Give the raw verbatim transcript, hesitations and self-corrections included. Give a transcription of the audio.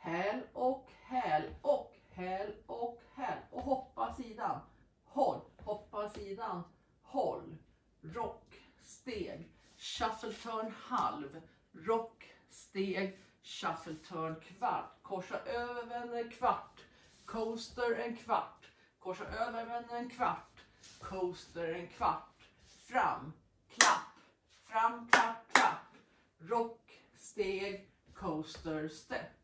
häl och häl och häl och häl och hoppa sidan, håll, hoppa sidan, håll, rock, steg, shuffle turn halv, rock, steg, shuffle turn kvart, korsa över, vänder kvart, coaster en kvart, korsa över, vänder en kvart, coaster en kvart, fram, klapp, fram, klapp, klapp, rock, steg, coaster, step.